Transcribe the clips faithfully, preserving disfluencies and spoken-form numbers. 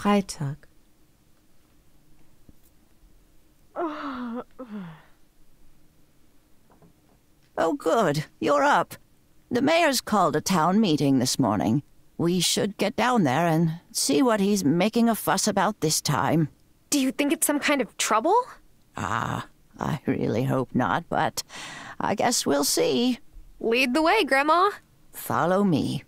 Freitag. Oh, good. You're up. The mayor's called a town meeting this morning. We should get down there and see what he's making a fuss about this time. Do you think it's some kind of trouble? Ah, I really hope not, but I guess we'll see. Lead the way, Grandma. Follow me.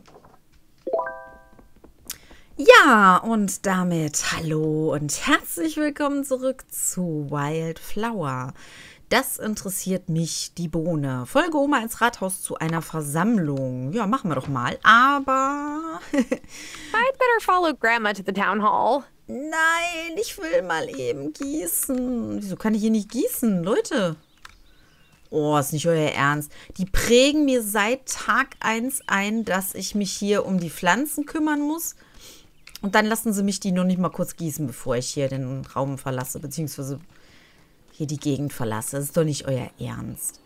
Ja, und damit hallo und herzlich willkommen zurück zu Wildflower. Das interessiert mich, die Bohne. Folge Oma ins Rathaus zu einer Versammlung. Ja, machen wir doch mal. Aber I'd better follow Grandma to the town hall. nein, ich will mal eben gießen. Wieso kann ich hier nicht gießen, Leute? Oh, ist nicht euer Ernst. Die prägen mir seit Tag eins ein, dass ich mich hier um die Pflanzen kümmern muss. Und dann lassen sie mich die noch nicht mal kurz gießen, bevor ich hier den Raum verlasse, beziehungsweise hier die Gegend verlasse. Das ist doch nicht euer Ernst.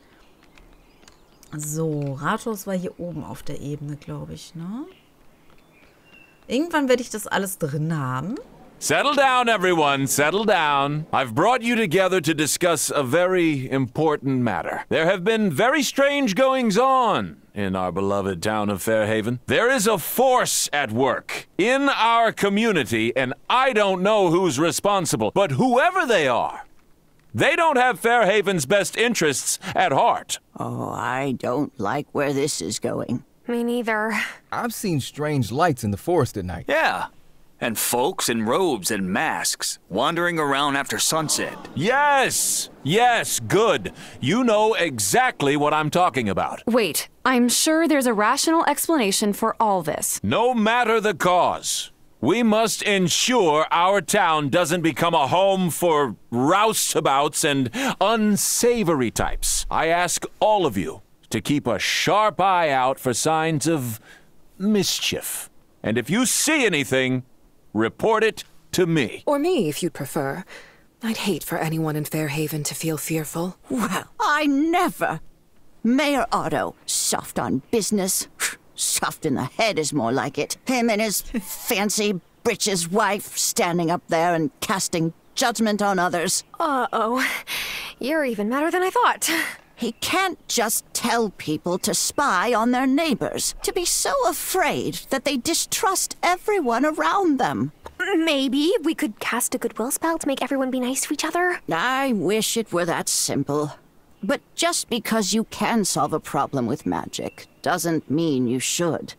So, Rathaus war hier oben auf der Ebene, glaube ich, ne? Irgendwann werde ich das alles drin haben. Settle down, everyone. Settle down. I've brought you together to discuss a very important matter. There have been very strange goings-on in our beloved town of Fairhaven. There is a force at work in our community, and I don't know who's responsible, but whoever they are, they don't have Fairhaven's best interests at heart. Oh, I don't like where this is going. Me neither. I've seen strange lights in the forest at night. Yeah, and folks in robes and masks wandering around after sunset. Yes, yes, good. You know exactly what I'm talking about. Wait, I'm sure there's a rational explanation for all this. No matter the cause, we must ensure our town doesn't become a home for roustabouts and unsavory types. I ask all of you to keep a sharp eye out for signs of mischief. And if you see anything, report it to me. Or me, if you'd prefer. I'd hate for anyone in Fairhaven to feel fearful. Well, I never. Mayor Otto, soft on business. Soft in the head is more like it. Him and his fancy britches wife standing up there and casting judgment on others. Uh-oh. You're even madder than I thought. He can't just tell people to spy on their neighbors, to be so afraid that they distrust everyone around them. Maybe we could cast a goodwill spell to make everyone be nice to each other. I wish it were that simple. But just because you can solve a problem with magic doesn't mean you should.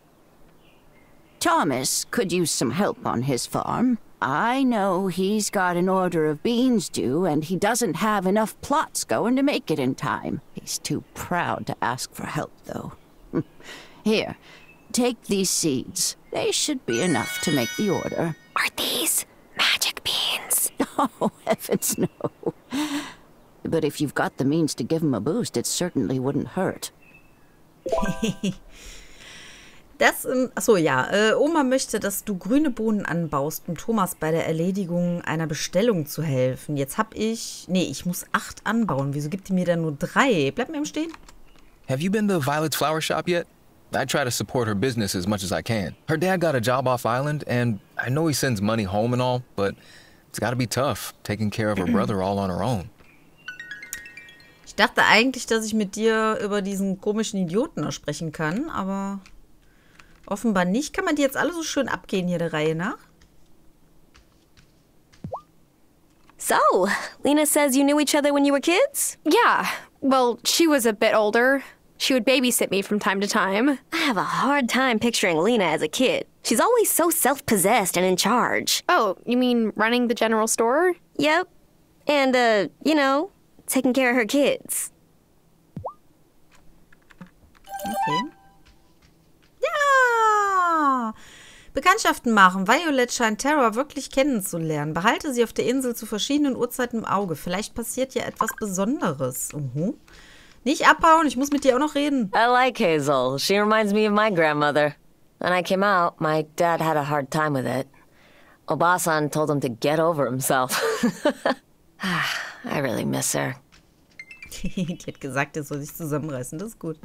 Thomas could use some help on his farm. I know he's got an order of beans due, and he doesn't have enough plots going to make it in time. He's too proud to ask for help, though. Here, take these seeds. They should be enough to make the order. Are these magic beans? Oh, heavens no. But if you've got the means to give him a boost, it certainly wouldn't hurt. Das, in, achso, ja. Äh, Oma möchte, dass du grüne Bohnen anbaust, um Thomas bei der Erledigung einer Bestellung zu helfen. Jetzt hab ich... Nee, ich muss acht anbauen. Wieso gibt die mir denn nur drei? Bleib mir im Stehen. Have you been to Violet's flower shop yet? I try to support her business as much as I can. Her dad got a job off island, and I know he sends money home and all, but it's gotta be tough, taking care of her brother all on her own. Ich dachte eigentlich, dass ich mit dir über diesen komischen Idioten da sprechen kann, aber offenbar nicht. Kann man die jetzt alle so schön abgehen hier der Reihe nach? So, Lena says you knew each other when you were kids? Yeah. Well, she was a bit older. She would babysit me from time to time. I have a hard time picturing Lena as a kid. She's always so self-possessed and in charge. Oh, you mean running the general store? Yep. And, uh, you know, taking care of her kids. Okay. Ja! Bekanntschaften machen. Violet scheint Terra wirklich kennenzulernen. Behalte sie auf der Insel zu verschiedenen Uhrzeiten im Auge. Vielleicht passiert ja etwas Besonderes. Uh-huh. Nicht abhauen, ich muss mit dir auch noch reden. I like Hazel. She reminds me of my grandmother. When I came out, my dad had a hard time with it. Obasan told him to get over himself. I really miss her. Die hat gesagt, er soll sich zusammenreißen. Das ist gut.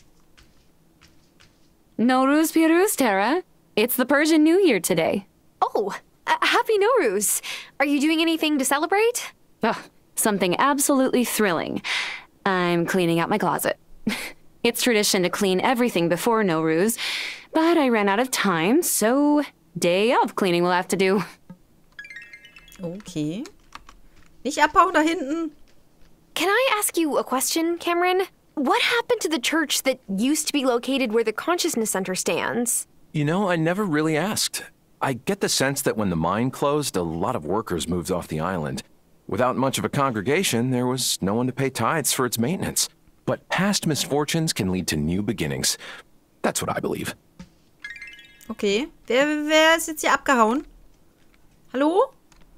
Nowruz Piruz, Terra. It's the Persian New Year today. Oh, Oh, uh, happy Nowruz. Are you doing anything to celebrate? Ugh, something absolutely thrilling. I'm cleaning out my closet. It's tradition to clean everything before Nowruz, but I ran out of time, so day of cleaning will have to do. Okay. Nicht abhauen da hinten. Can I ask you a question, Cameron? What happened to the church that used to be located where the Consciousness Center stands? You know, I never really asked. I get the sense that when the mine closed, a lot of workers moved off the island. Without much of a congregation, there was no one to pay tithes for its maintenance. But past misfortunes can lead to new beginnings. That's what I believe. Okay. Wer, wer ist jetzt hier abgehauen? Hallo?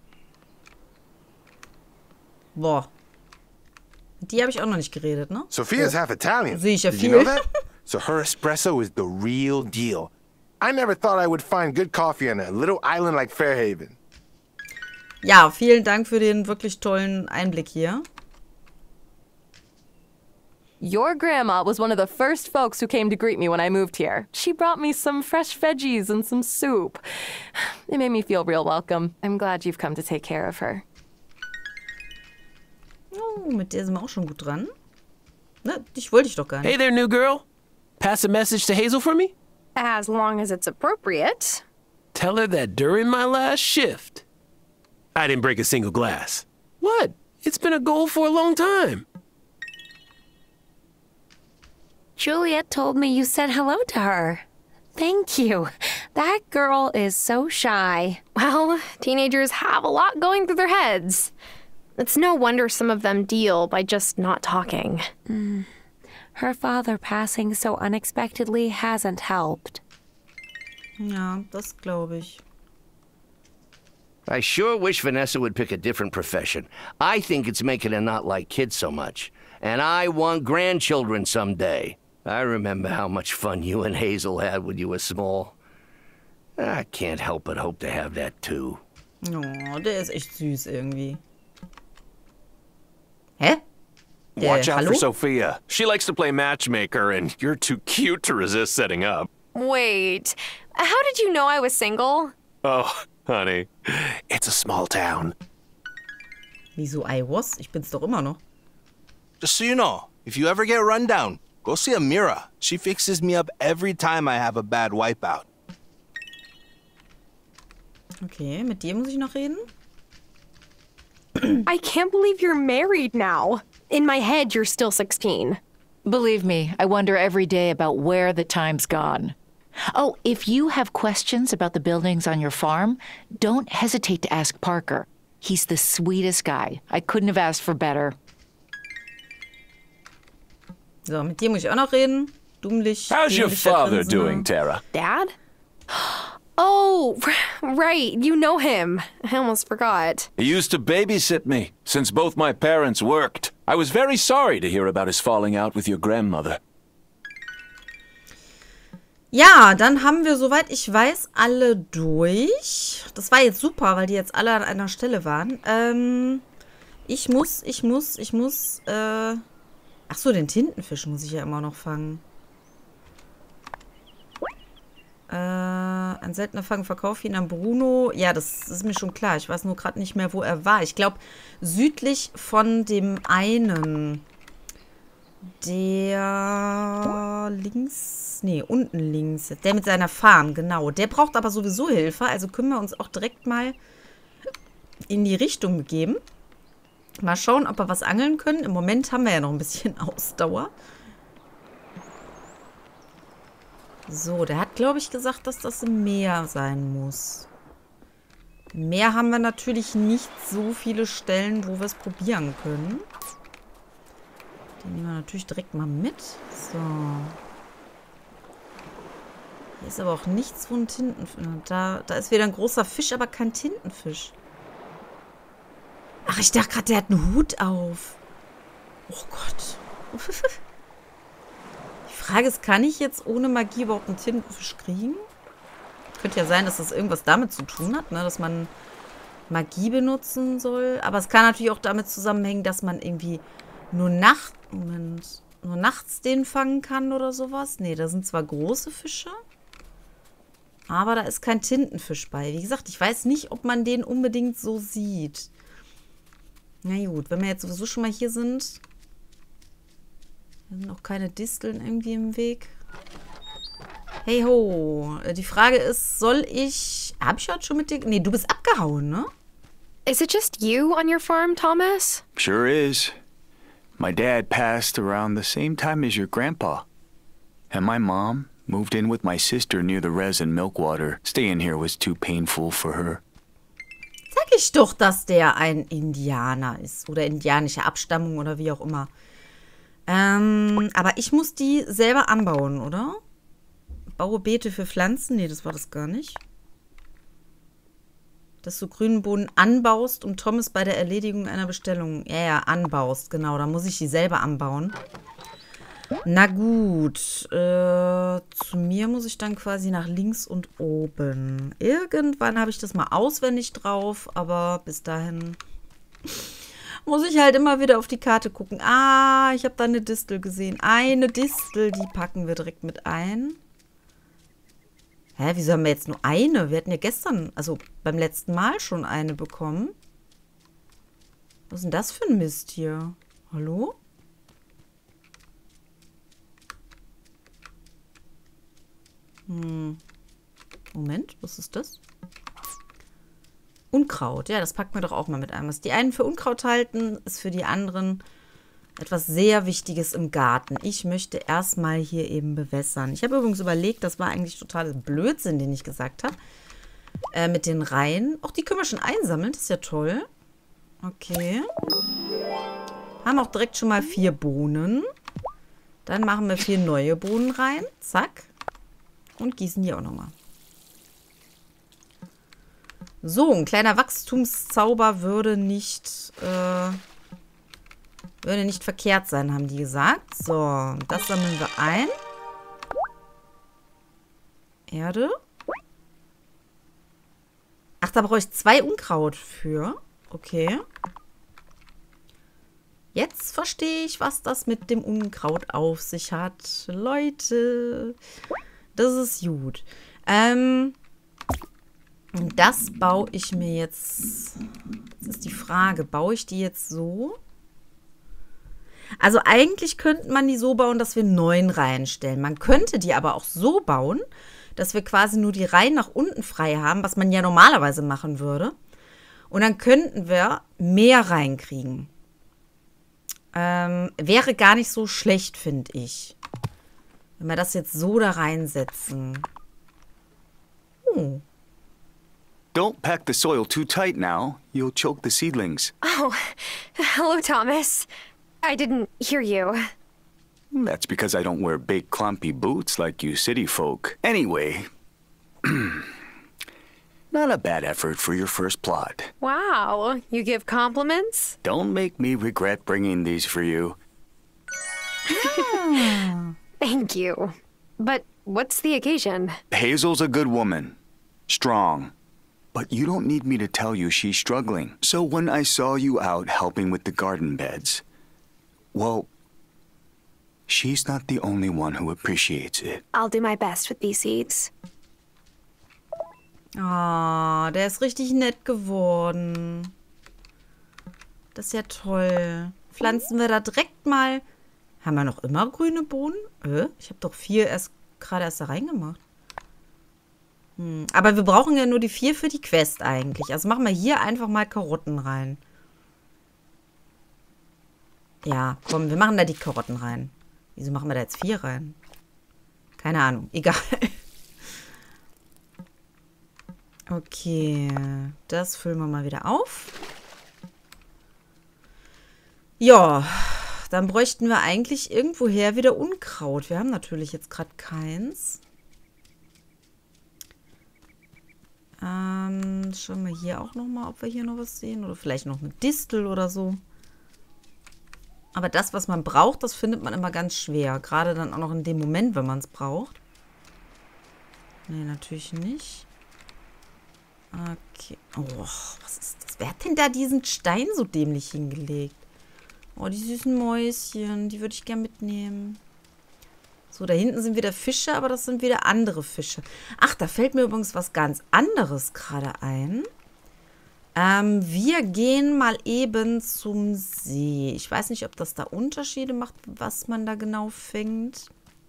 Boah. Mit die habe ich auch noch nicht geredet, ne? Sophia's oh. half Italian. Sehe ich ja Did viel. you know that? So her espresso is the real deal. I never thought I would find good coffee on a little island like Fairhaven. Ja, vielen Dank für den wirklich tollen Einblick hier. Your grandma was one of the first folks who came to greet me when I moved here. She brought me some fresh veggies and some soup. It made me feel real welcome. I'm glad you've come to take care of her. Oh, mit der sind wir auch schon gut dran. Ne, dich wollte ich doch gar nicht. Hey there, new girl. Pass a message to Hazel for me? As long as it's appropriate. Tell her that during my last shift, I didn't break a single glass. What? It's been a goal for a long time. Juliet told me you said hello to her. Thank you. That girl is so shy. Well, teenagers have a lot going through their heads. It's no wonder some of them deal by just not talking. Mm. Her father passing so unexpectedly hasn't helped. Ja, das glaube ich. I sure wish Vanessa would pick a different profession. I think it's making her not like kids so much. And I want grandchildren someday. I remember how much fun you and Hazel had when you were small. I can't help but hope to have that too. Oh, der ist echt süß irgendwie. Hä? Der, Watch out hallo? for Sophia. She likes to play matchmaker, and you're too cute to resist setting up. Wait, how did you know I was single? Oh, honey, it's a small town. Wieso I was? Ich bin's doch immer noch. Just so you know, if you ever get run down, go see Amira. She fixes me up every time I have a bad wipeout. Okay, mit dir muss ich noch reden? I can't believe you're married now. In my head, you're still sixteen. Believe me, I wonder every day about where the time's gone. Oh, if you have questions about the buildings on your farm, don't hesitate to ask Parker. He's the sweetest guy. I couldn't have asked for better. So, mit dir muss ich auch noch reden. Dummlich. How's your dämlicher father Grinsender. doing, Tara? Dad? Oh, right. You know him. I almost forgot. He used to babysit me since both my parents worked. I was very sorry to hear about his falling out with your grandmother. Ja, dann haben wir, soweit ich weiß, alle durch. Das war jetzt super, weil die jetzt alle an einer Stelle waren. Ähm, ich muss, ich muss, ich muss, äh... Ach so, den Tintenfisch muss ich ja immer noch fangen. Äh, ein seltener Fang, verkaufe ihn an Bruno. Ja, das ist mir schon klar. Ich weiß nur gerade nicht mehr, wo er war. Ich glaube, südlich von dem einen. Der links, nee, unten links. Der mit seiner Farm, genau. Der braucht aber sowieso Hilfe. Also können wir uns auch direkt mal in die Richtung begeben. Mal schauen, ob wir was angeln können. Im Moment haben wir ja noch ein bisschen Ausdauer. So, der hat, glaube ich, gesagt, dass das im Meer sein muss. Im Meer haben wir natürlich nicht so viele Stellen, wo wir es probieren können. Den nehmen wir natürlich direkt mal mit. So. Hier ist aber auch nichts, wo ein Tintenfisch... Da, da ist wieder ein großer Fisch, aber kein Tintenfisch. Ach, ich dachte gerade, der hat einen Hut auf. Oh Gott. Die Frage ist, kann ich jetzt ohne Magie überhaupt einen Tintenfisch kriegen? Könnte ja sein, dass das irgendwas damit zu tun hat, ne? Dass man Magie benutzen soll. Aber es kann natürlich auch damit zusammenhängen, dass man irgendwie nur Nacht... Moment. Nur nachts den fangen kann oder sowas. Nee, da sind zwar große Fische. Aber da ist kein Tintenfisch bei. Wie gesagt, ich weiß nicht, ob man den unbedingt so sieht. Na gut, wenn wir jetzt sowieso schon mal hier sind. Da sind noch keine Disteln irgendwie im Weg. Hey ho. Die Frage ist, soll ich... Hab ich heute schon mit dir... Nee, du bist abgehauen, ne? Is it just you on your farm, Thomas? Sure is. My dad passed around the same time as your grandpa. And my mom moved in with my sister near the res and Milkwater. Staying here was too painful for her. Sag ich doch, dass der ein Indianer ist. Oder indianische Abstammung oder wie auch immer. Ähm, aber ich muss die selber anbauen, oder? Baue Beete für Pflanzen? Nee, das war das gar nicht. Dass du grünen Bohnen anbaust, um Thomas bei der Erledigung einer Bestellung... Ja, ja, anbaust, genau. Da muss ich die selber anbauen. Na gut. Äh, zu mir muss ich dann quasi nach links und oben. Irgendwann habe ich das mal auswendig drauf, aber bis dahin muss ich halt immer wieder auf die Karte gucken. Ah, ich habe da eine Distel gesehen. Eine Distel, die packen wir direkt mit ein. Hä, wieso haben wir jetzt nur eine? Wir hatten ja gestern, also beim letzten Mal schon eine bekommen. Was ist denn das für ein Mist hier? Hallo? Hm. Moment, was ist das? Unkraut, ja, das packen wir doch auch mal mit ein. Was die einen für Unkraut halten, ist für die anderen etwas sehr Wichtiges im Garten. Ich möchte erstmal hier eben bewässern. Ich habe übrigens überlegt, das war eigentlich total Blödsinn, den ich gesagt habe. Äh, mit den Reihen. Auch die können wir schon einsammeln, das ist ja toll. Okay. Haben auch direkt schon mal vier Bohnen. Dann machen wir vier neue Bohnen rein. Zack. Und gießen die auch nochmal. So, ein kleiner Wachstumszauber würde nicht... Äh, Würde nicht verkehrt sein, haben die gesagt. So, das sammeln wir ein. Erde. Ach, da brauche ich zwei Unkraut für. Okay. Jetzt verstehe ich, was das mit dem Unkraut auf sich hat. Leute, das ist gut. Ähm, das baue ich mir jetzt... Das ist die Frage, baue ich die jetzt so... Also eigentlich könnte man die so bauen, dass wir neun Reihen stellen. Man könnte die aber auch so bauen, dass wir quasi nur die Reihen nach unten frei haben, was man ja normalerweise machen würde. Und dann könnten wir mehr reinkriegen. Ähm, wäre gar nicht so schlecht, finde ich. Wenn wir das jetzt so da reinsetzen. Oh. Don't pack the soil too tight now. You'll choke the seedlings. Oh, hello, Thomas. I didn't hear you. That's because I don't wear big clumpy boots like you city folk. Anyway, not a bad effort for your first plot. Wow, you give compliments? Don't make me regret bringing these for you. Thank you. But what's the occasion? Hazel's a good woman. Strong. But you don't need me to tell you she's struggling. So when I saw you out helping with the garden beds... Well, she's not the only one who appreciates it. I'll do my best with these seeds. Oh, der ist richtig nett geworden. Das ist ja toll. Pflanzen wir da direkt mal... Haben wir noch immer grüne Bohnen? Äh, ich habe doch vier erst gerade erst da reingemacht. Hm, aber wir brauchen ja nur die vier für die Quest eigentlich. Also machen wir hier einfach mal Karotten rein. Ja, komm, wir machen da die Karotten rein. Wieso machen wir da jetzt vier rein? Keine Ahnung, egal. Okay, das füllen wir mal wieder auf. Ja, dann bräuchten wir eigentlich irgendwoher wieder Unkraut. Wir haben natürlich jetzt gerade keins. Ähm, schauen wir hier auch nochmal, ob wir hier noch was sehen. Oder vielleicht noch eine Distel oder so. Aber das, was man braucht, das findet man immer ganz schwer. Gerade dann auch noch in dem Moment, wenn man es braucht. Nee, natürlich nicht. Okay. Oh, was ist das? Wer hat denn da diesen Stein so dämlich hingelegt? Oh, die süßen Mäuschen. Die würde ich gern mitnehmen. So, da hinten sind wieder Fische, aber das sind wieder andere Fische. Ach, da fällt mir übrigens was ganz anderes gerade ein. Ähm, wir gehen mal eben zum See. Ich weiß nicht, ob das da Unterschiede macht, was man da genau fängt.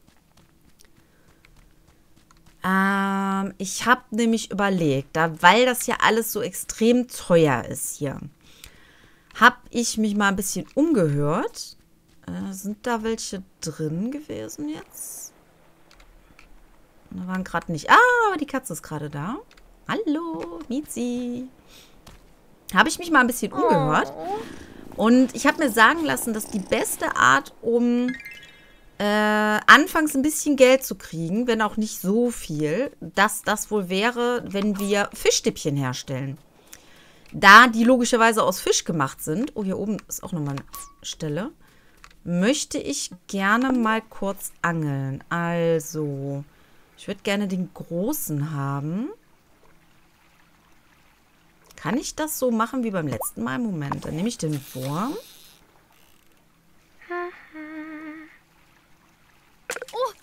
Ähm, ich habe nämlich überlegt, da, weil das ja alles so extrem teuer ist hier, habe ich mich mal ein bisschen umgehört. Äh, sind da welche drin gewesen jetzt? Da waren gerade nicht. Ah, aber die Katze ist gerade da. Hallo, Mizi. Habe ich mich mal ein bisschen umgehört. Und ich habe mir sagen lassen, dass die beste Art, um äh, anfangs ein bisschen Geld zu kriegen, wenn auch nicht so viel, dass das wohl wäre, wenn wir Fischstäbchen herstellen. Da die logischerweise aus Fisch gemacht sind, oh, hier oben ist auch nochmal eine Stelle, möchte ich gerne mal kurz angeln. Also, ich würde gerne den großen haben. Kann ich das so machen wie beim letzten Mal? Moment, dann nehme ich den Wurm. Oh.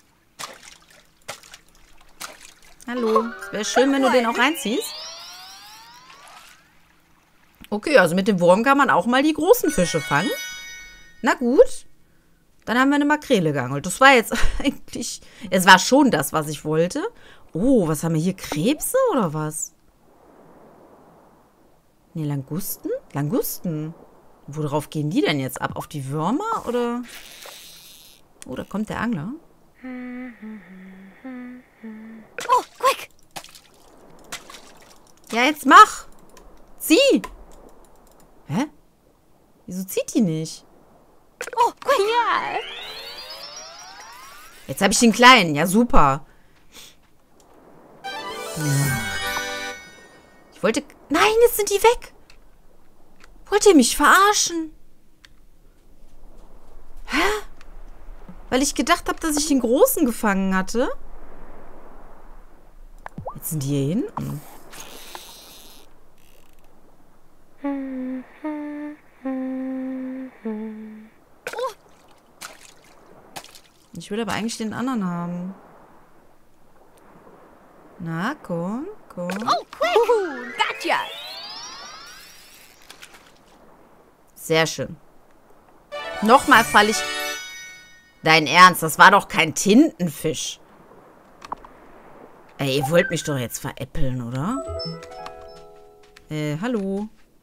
Hallo, es wäre schön, wenn du den auch reinziehst. Okay, also mit dem Wurm kann man auch mal die großen Fische fangen. Na gut. Dann haben wir eine Makrele geangelt. Das war jetzt eigentlich... Es war schon das, was ich wollte. Oh, was haben wir hier? Krebse oder was? Nee, Langusten? Langusten. Worauf gehen die denn jetzt ab? Auf die Würmer oder... Oh, da kommt der Angler. Oh, quick! Ja, jetzt mach! Zieh! Hä? Wieso zieht die nicht? Oh, quick! Ja! Jetzt habe ich den kleinen. Ja, super. Ja. Ich wollte... Nein, jetzt sind die weg. Wollt ihr mich verarschen? Hä? Weil ich gedacht habe, dass ich den Großen gefangen hatte. Jetzt sind die hier hinten. Oh. Ich will aber eigentlich den anderen haben. Na, komm, komm. Oh, quick! Uhu, gotcha! Sehr schön. Nochmal falle ich... Dein Ernst, das war doch kein Tintenfisch. Ey, ihr wollt mich doch jetzt veräppeln, oder? Äh, hallo.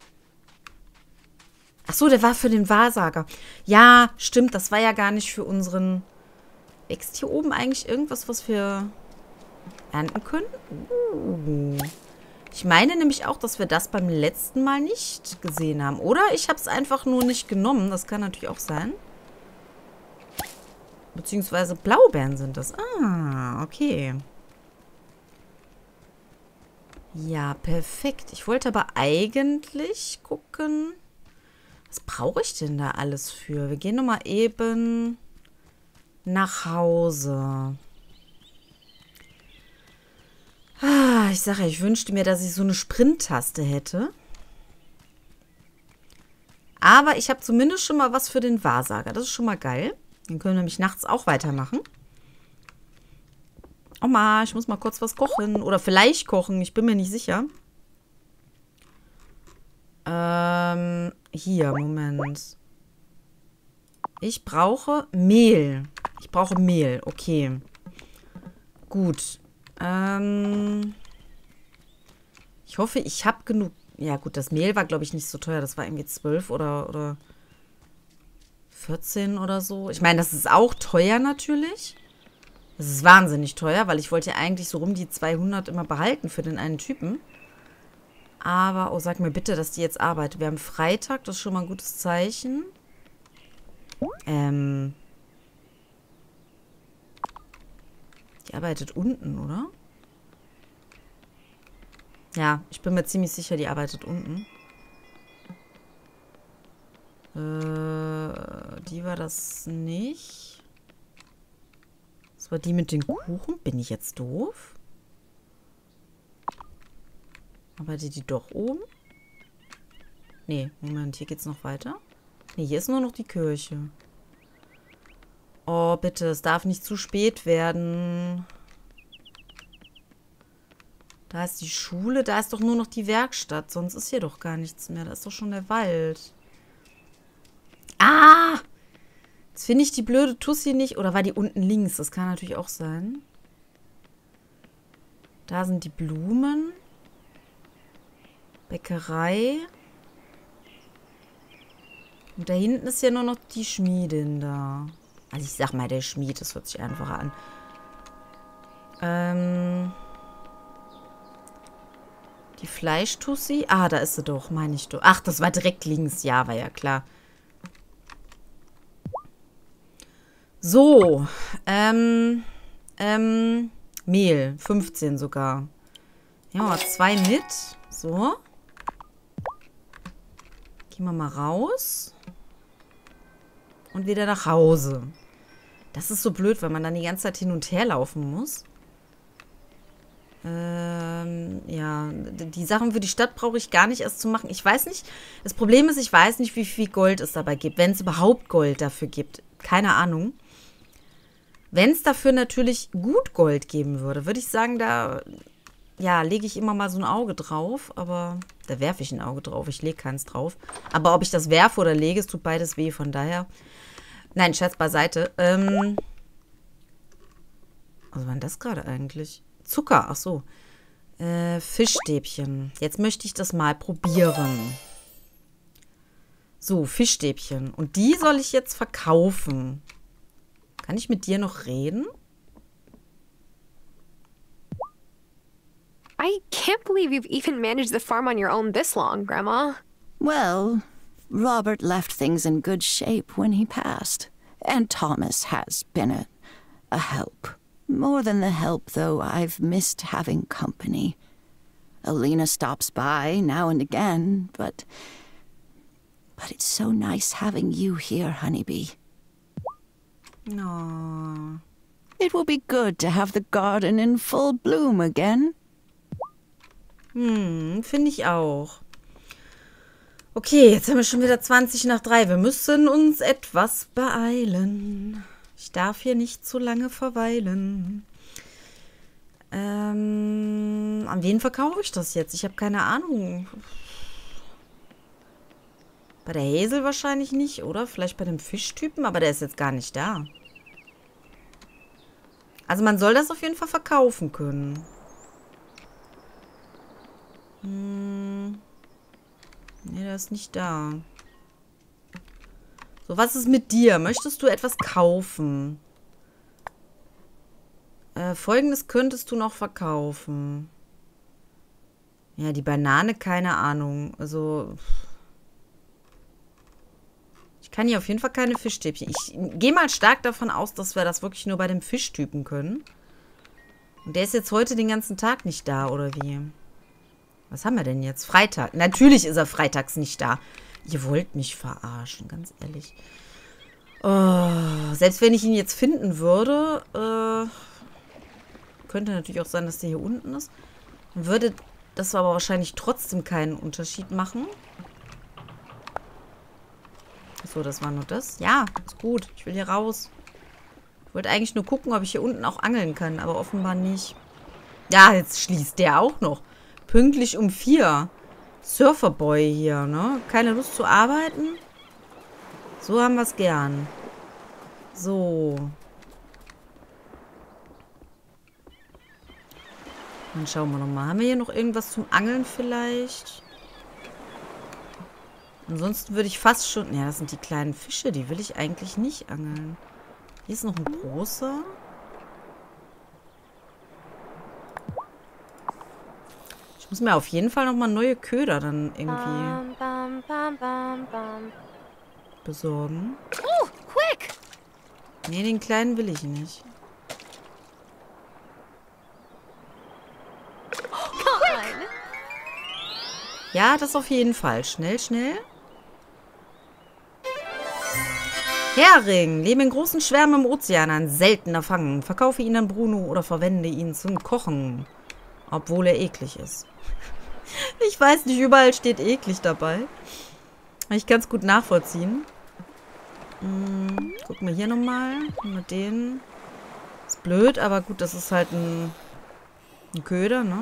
Ach so, der war für den Wahrsager. Ja, stimmt, das war ja gar nicht für unseren... Wächst hier oben eigentlich irgendwas, was wir ernten können? Uh. Ich meine nämlich auch, dass wir das beim letzten Mal nicht gesehen haben. Oder ich habe es einfach nur nicht genommen. Das kann natürlich auch sein. Beziehungsweise Blaubeeren sind das. Ah, okay. Ja, perfekt. Ich wollte aber eigentlich gucken... Was brauche ich denn da alles für? Wir gehen nochmal eben nach Hause. Ah, ich sage ja, ich wünschte mir, dass ich so eine Sprint-Taste hätte. Aber ich habe zumindest schon mal was für den Wahrsager. Das ist schon mal geil. Den können wir nämlich nachts auch weitermachen. Oma, ich muss mal kurz was kochen. Oder vielleicht kochen, ich bin mir nicht sicher. Ähm, hier, Moment. Ich brauche Mehl. Ich brauche Mehl, okay. Gut. Ähm, ich hoffe, ich habe genug. Ja gut, das Mehl war, glaube ich, nicht so teuer. Das war irgendwie zwölf oder, oder vierzehn oder so. Ich meine, das ist auch teuer natürlich. Das ist wahnsinnig teuer, weil ich wollte ja eigentlich so rum die zweihundert immer behalten für den einen Typen. Aber, oh, sag mir bitte, dass die jetzt arbeitet. Wir haben Freitag, das ist schon mal ein gutes Zeichen. Ähm. Die arbeitet unten, oder? Ja, ich bin mir ziemlich sicher, die arbeitet unten. Äh, die war das nicht. Das war die mit den Kuchen. Bin ich jetzt doof? Arbeitet die doch oben? Nee, Moment, hier geht's noch weiter. Nee, hier ist nur noch die Kirche. Oh, bitte, es darf nicht zu spät werden. Da ist die Schule, da ist doch nur noch die Werkstatt. Sonst ist hier doch gar nichts mehr. Da ist doch schon der Wald. Ah! Jetzt finde ich die blöde Tussi nicht. Oder war die unten links? Das kann natürlich auch sein. Da sind die Blumen. Bäckerei. Und da hinten ist ja nur noch die Schmiedin da. Also ich sag mal, der Schmied, das hört sich einfacher an. Ähm... Die Fleischtussi? Ah, da ist sie doch, meine ich doch. Ach, das war direkt links. Ja, war ja klar. So. Ähm. Ähm. Mehl. fünfzehn sogar. Ja, zwei mit. So. Gehen wir mal raus. Und wieder nach Hause. Das ist so blöd, weil man dann die ganze Zeit hin und her laufen muss. Ähm, ja, die Sachen für die Stadt brauche ich gar nicht erst zu machen. Ich weiß nicht, das Problem ist, ich weiß nicht, wie viel Gold es dabei gibt. Wenn es überhaupt Gold dafür gibt. Keine Ahnung. Wenn es dafür natürlich gut Gold geben würde, würde ich sagen, da, ja, lege ich immer mal so ein Auge drauf. Aber da werfe ich ein Auge drauf. Ich lege keins drauf. Aber ob ich das werfe oder lege, es tut beides weh. Von daher, nein, Scherz beiseite. Ähm, was war denn das gerade eigentlich? Zucker, ach so. Äh, Fischstäbchen. Jetzt möchte ich das mal probieren. So, Fischstäbchen. Und die soll ich jetzt verkaufen. Kann ich mit dir noch reden? I can't believe you've even managed the farm on your own this long, Grandma. Well, Robert left things in good shape when he passed. And Thomas has been a, a help. More than the help, though, I've missed having company. Alina stops by now and again, but... But it's so nice having you here, Honeybee. No. It will be good to have the garden in full bloom again. Hm, finde ich auch. Okay, jetzt haben wir schon wieder zwanzig nach drei. Wir müssen uns etwas beeilen. Ich darf hier nicht zu lange verweilen. Ähm, an wen verkaufe ich das jetzt? Ich habe keine Ahnung. Bei der Hazel wahrscheinlich nicht, oder? Vielleicht bei dem Fischtypen, aber der ist jetzt gar nicht da. Also man soll das auf jeden Fall verkaufen können. Hm. Nee, der ist nicht da. So, was ist mit dir? Möchtest du etwas kaufen? Äh, Folgendes könntest du noch verkaufen. Ja, die Banane, keine Ahnung. Also... Ich kann hier auf jeden Fall keine Fischstäbchen. Ich gehe mal stark davon aus, dass wir das wirklich nur bei dem Fischtypen können. Und der ist jetzt heute den ganzen Tag nicht da, oder wie? Was haben wir denn jetzt? Freitag. Natürlich ist er freitags nicht da. Ihr wollt mich verarschen, ganz ehrlich. Oh, selbst wenn ich ihn jetzt finden würde, äh, könnte natürlich auch sein, dass der hier unten ist. Dann würde das aber wahrscheinlich trotzdem keinen Unterschied machen. Achso, das war nur das. Ja, ist gut. Ich will hier raus. Ich wollte eigentlich nur gucken, ob ich hier unten auch angeln kann, aber offenbar nicht. Ja, jetzt schließt der auch noch. Pünktlich um vier. Surferboy hier, ne? Keine Lust zu arbeiten? So haben wir es gern. So. Dann schauen wir nochmal. Haben wir hier noch irgendwas zum Angeln vielleicht? Ansonsten würde ich fast schon... Ja, das sind die kleinen Fische. Die will ich eigentlich nicht angeln. Hier ist noch ein großer. Ich muss mir auf jeden Fall nochmal neue Köder dann irgendwie Bam, bam, bam, bam. besorgen. Oh, quick! Nee, den kleinen will ich nicht. Quick! Ja, das auf jeden Fall. Schnell, schnell. Hering. Leben in großen Schwärmen im Ozean. Ein seltener Fang. Verkaufe ihn an Bruno oder verwende ihn zum Kochen. Obwohl er eklig ist. Ich weiß nicht, überall steht eklig dabei. Kann ich ganz gut nachvollziehen. Hm, gucken wir hier nochmal. Mit denen. Ist blöd, aber gut, das ist halt ein, ein Köder, ne?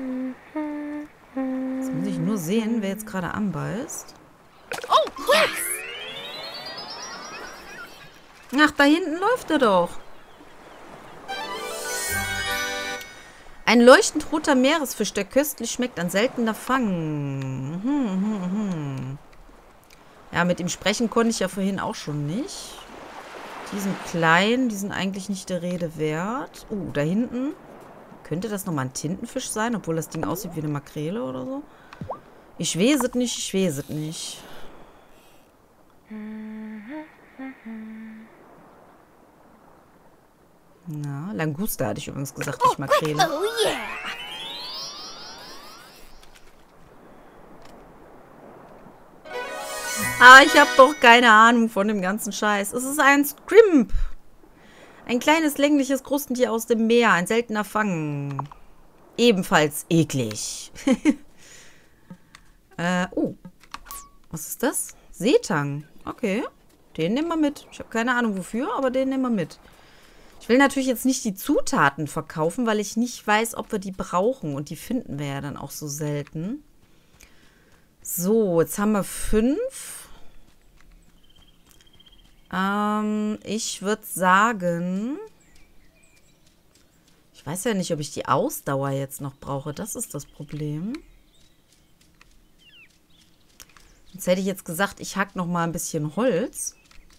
Jetzt muss ich nur sehen, wer jetzt gerade anbeißt. Oh, yes! Ach, da hinten läuft er doch. Ein leuchtend roter Meeresfisch, der köstlich schmeckt, ein seltener Fang. Hm, hm, hm. Ja, mit ihm sprechen konnte ich ja vorhin auch schon nicht. Die sind klein, die sind eigentlich nicht der Rede wert. Uh, da hinten. Könnte das nochmal ein Tintenfisch sein, obwohl das Ding aussieht wie eine Makrele oder so? Ich weiß es nicht, ich weiß es nicht. Na, Languster hatte ich übrigens gesagt, nicht Makrele. Oh yeah! Aber ich habe doch keine Ahnung von dem ganzen Scheiß. Es ist ein Scrimp. Ein kleines, längliches Krustentier aus dem Meer. Ein seltener Fang. Ebenfalls eklig. äh, oh. Was ist das? Seetang. Okay. Den nehmen wir mit. Ich habe keine Ahnung wofür, aber den nehmen wir mit. Ich will natürlich jetzt nicht die Zutaten verkaufen, weil ich nicht weiß, ob wir die brauchen. Und die finden wir ja dann auch so selten. So, jetzt haben wir fünf. Ähm, ich würde sagen... Ich weiß ja nicht, ob ich die Ausdauer jetzt noch brauche. Das ist das Problem. Jetzt hätte ich jetzt gesagt, ich hack noch mal ein bisschen Holz.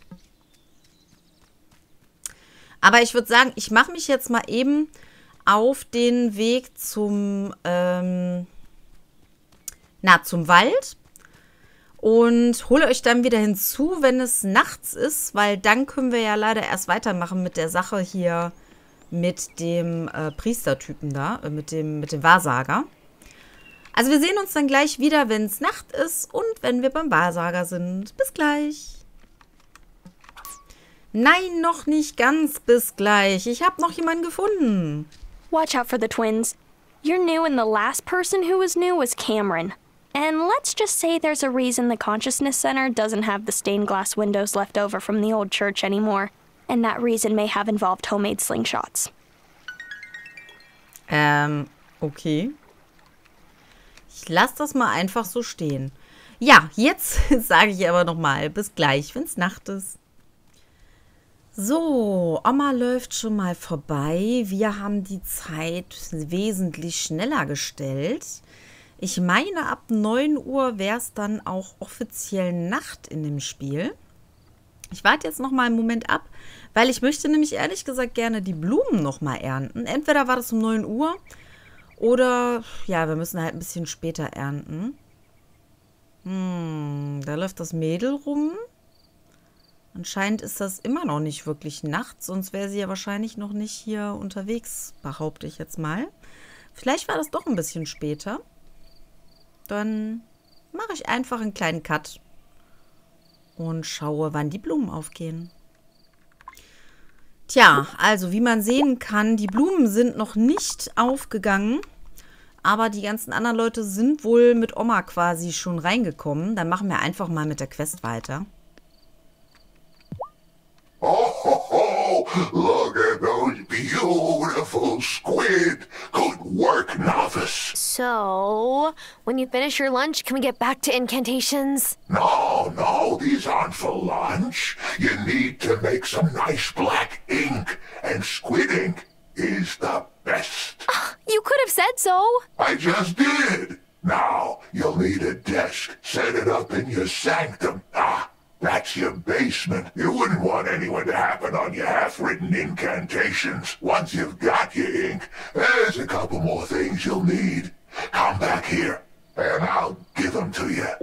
Aber ich würde sagen, ich mache mich jetzt mal eben auf den Weg zum, ähm, na, zum Wald und hole euch dann wieder hinzu, wenn es nachts ist, weil dann können wir ja leider erst weitermachen mit der Sache hier mit dem äh, Priestertypen da, äh, mit dem, mit dem Wahrsager. Also wir sehen uns dann gleich wieder, wenn es Nacht ist und wenn wir beim Wahrsager sind. Bis gleich. Nein, noch nicht ganz bis gleich. Ich habe noch jemanden gefunden. Watch out for the twins. You're new and the last person who was new was Cameron. And let's just say there's a reason the Consciousness Center doesn't have the stained glass windows left over from the old church anymore. And that reason may have involved homemade slingshots. Ähm, okay. Ich lasse das mal einfach so stehen. Ja, jetzt sage ich aber nochmal, bis gleich, wenn es Nacht ist. So, Oma läuft schon mal vorbei. Wir haben die Zeit wesentlich schneller gestellt. Ich meine, ab neun Uhr wäre es dann auch offiziell Nacht in dem Spiel. Ich warte jetzt noch mal einen Moment ab, weil ich möchte nämlich ehrlich gesagt gerne die Blumen noch mal ernten. Entweder war das um neun Uhr oder, ja, wir müssen halt ein bisschen später ernten. Hm, da läuft das Mädel rum. Anscheinend ist das immer noch nicht wirklich nachts, sonst wäre sie ja wahrscheinlich noch nicht hier unterwegs, behaupte ich jetzt mal. Vielleicht war das doch ein bisschen später. Dann mache ich einfach einen kleinen Cut und schaue, wann die Blumen aufgehen. Tja, also wie man sehen kann, die Blumen sind noch nicht aufgegangen, aber die ganzen anderen Leute sind wohl mit Oma quasi schon reingekommen. Dann machen wir einfach mal mit der Quest weiter. Oh, ho, ho. Look at those beautiful squid. Good work, novice. So, when you finish your lunch, can we get back to incantations? No, no, these aren't for lunch. You need to make some nice black ink, and squid ink is the best. You could have said so. I just did. Now, you'll need a desk. Set it up in your sanctum. Ah. That's your basement. You wouldn't want anyone to happen on your half-written incantations. Once you've got your ink, there's a couple more things you'll need. Come back here, and I'll give them to you.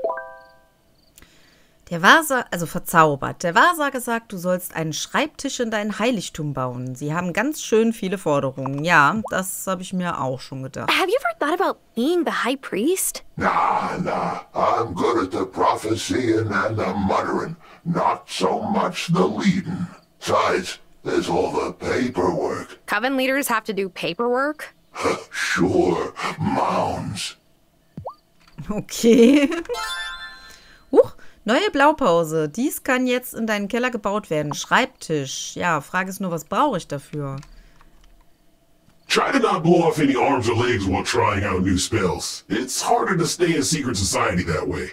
Der Wahrsager, also verzaubert. Der Wahrsager sagt, du sollst einen Schreibtisch in dein Heiligtum bauen. Sie haben ganz schön viele Forderungen. Ja, das habe ich mir auch schon gedacht. Have you ever thought about being the high priest? Nah, nah. I'm good at the prophesying and the muttering. Not so much the leading. Besides, there's all the paperwork. Coven leaders have to do paperwork? Sure, mounds. Okay. Huch, Neue Blaupause. Dies kann jetzt in deinen Keller gebaut werden. Schreibtisch. Ja, Frage ist nur, was brauche ich dafür? Try to not blow off any arms or legs while trying out new spells. It's harder to stay in secret society that way.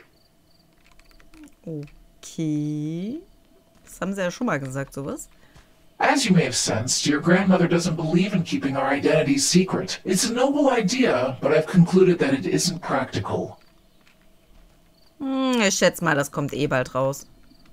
Okay. Das haben sie ja schon mal gesagt, sowas. As you may have sensed, your grandmother doesn't believe in keeping our identities secret. It's a noble idea, but I've concluded that it isn't practical. Hm, ich schätze mal, das kommt eh bald raus.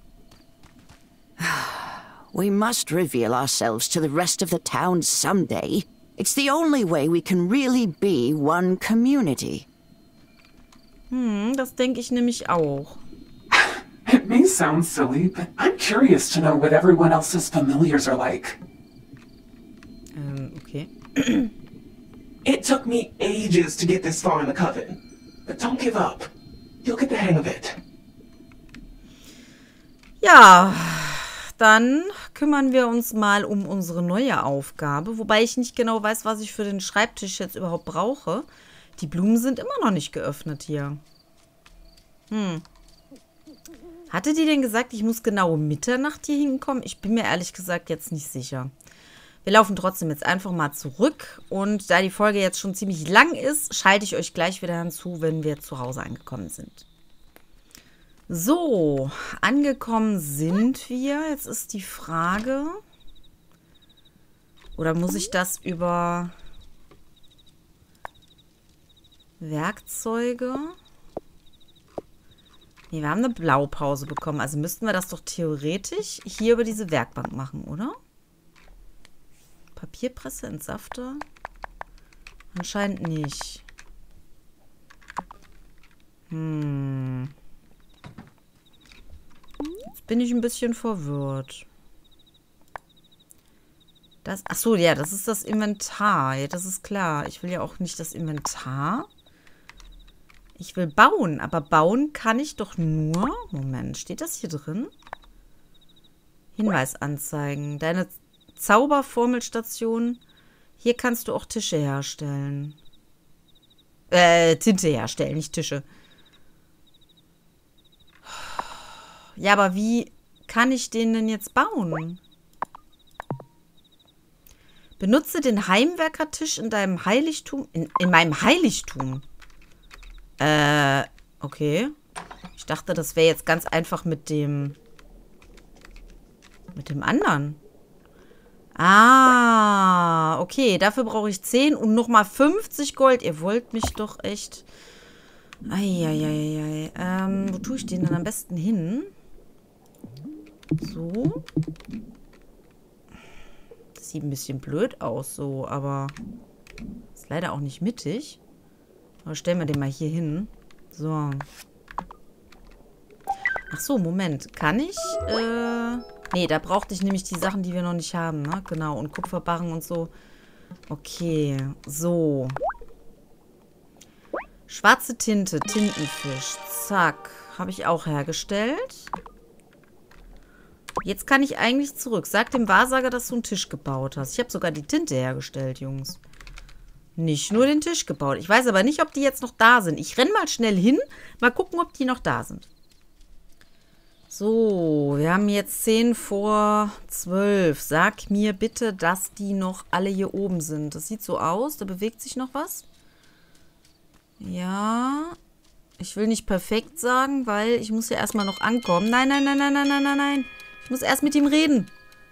We must reveal ourselves to the rest of the town someday. It's the only way we can really be one community. Hm, das denke ich nämlich auch. It may sound silly, but I'm curious to know what everyone else's familiars are like. Ähm, okay. It took me ages to get this far in the coven, but don't give up. You'll get the hang of it. Ja, dann kümmern wir uns mal um unsere neue Aufgabe, wobei ich nicht genau weiß, was ich für den Schreibtisch jetzt überhaupt brauche. Die Blumen sind immer noch nicht geöffnet hier. Hm. Hatte die denn gesagt, ich muss genau um Mitternacht hier hinkommen? Ich bin mir ehrlich gesagt jetzt nicht sicher. Wir laufen trotzdem jetzt einfach mal zurück. Und da die Folge jetzt schon ziemlich lang ist, schalte ich euch gleich wieder hinzu, wenn wir zu Hause angekommen sind. So, angekommen sind wir. Jetzt ist die Frage, oder muss ich das über Werkzeuge? Nee, wir haben eine Blaupause bekommen. Also müssten wir das doch theoretisch hier über diese Werkbank machen, oder? Papierpresse, Entsafter? Anscheinend nicht. Hm. Jetzt bin ich ein bisschen verwirrt. Das, ach so, ja, das ist das Inventar. Ja, das ist klar. Ich will ja auch nicht das Inventar. Ich will bauen, aber bauen kann ich doch nur... Moment, steht das hier drin? Hinweis anzeigen. Deine Zauberformelstation. Hier kannst du auch Tische herstellen. Äh, Tinte herstellen, nicht Tische. Ja, aber wie kann ich den denn jetzt bauen? Benutze den Heimwerkertisch in deinem Heiligtum. In, in meinem Heiligtum. Äh, okay. Ich dachte, das wäre jetzt ganz einfach mit dem... Mit dem anderen. Ah, okay. Dafür brauche ich zehn und nochmal fünfzig Gold. Ihr wollt mich doch echt... Eieieiei. Ähm, wo tue ich den dann am besten hin? So. Das sieht ein bisschen blöd aus, so, aber... Ist leider auch nicht mittig. Aber stellen wir den mal hier hin. So. Ach so, Moment. Kann ich? Äh, nee, da brauchte ich nämlich die Sachen, die wir noch nicht haben, ne? Genau. Und Kupferbarren und so. Okay. So. Schwarze Tinte. Tintenfisch. Zack. Habe ich auch hergestellt. Jetzt kann ich eigentlich zurück. Sag dem Wahrsager, dass du einen Tisch gebaut hast. Ich habe sogar die Tinte hergestellt, Jungs. Nicht nur den Tisch gebaut. Ich weiß aber nicht, ob die jetzt noch da sind. Ich renne mal schnell hin. Mal gucken, ob die noch da sind. So, wir haben jetzt zehn vor zwölf. Sag mir bitte, dass die noch alle hier oben sind. Das sieht so aus. Da bewegt sich noch was. Ja. Ich will nicht perfekt sagen, weil ich muss ja erstmal noch ankommen. Nein, nein, nein, nein, nein, nein, nein, nein. Ich muss erst mit ihm reden.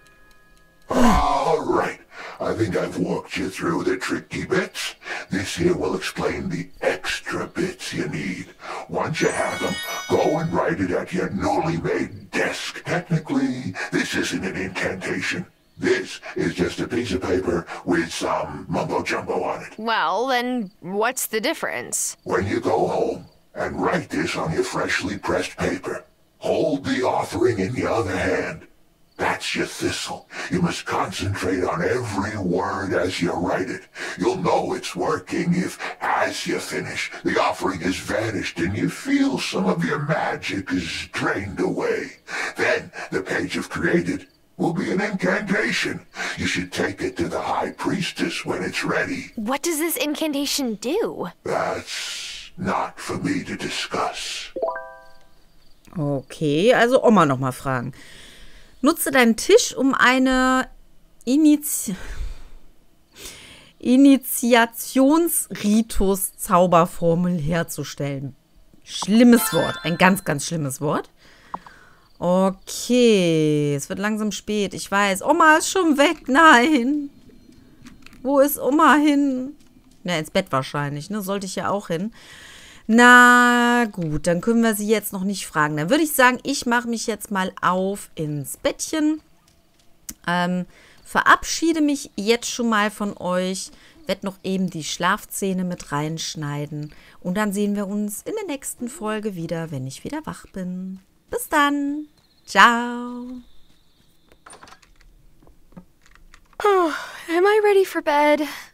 All right. I think I've walked you through the tricky bits. This here will explain the extra bits you need. Once you have them, go and write it at your newly made desk. Technically, this isn't an incantation. This is just a piece of paper with some mumbo-jumbo on it. Well, then what's the difference? When you go home and write this on your freshly pressed paper, hold the offering in the other hand. That's your thistle. You must concentrate on every word as you write it. You'll know it's working if, as you finish, the offering has vanished and you feel some of your magic is drained away. Then the page you've created will be an incantation. You should take it to the High Priestess when it's ready. What does this incantation do? That's not for me to discuss. Okay, also Oma nochmal fragen. Nutze deinen Tisch, um eine Initi Initiationsritus-Zauberformel herzustellen. Schlimmes Wort. Ein ganz, ganz schlimmes Wort. Okay, es wird langsam spät. Ich weiß. Oma ist schon weg. Nein. Wo ist Oma hin? Na, ins Bett wahrscheinlich, ne? Sollte ich ja auch hin. Na gut, dann können wir sie jetzt noch nicht fragen. Dann würde ich sagen, ich mache mich jetzt mal auf ins Bettchen. Ähm, verabschiede mich jetzt schon mal von euch. Werde noch eben die Schlafszene mit reinschneiden. Und dann sehen wir uns in der nächsten Folge wieder, wenn ich wieder wach bin. Bis dann. Ciao. Oh, am I ready for bed?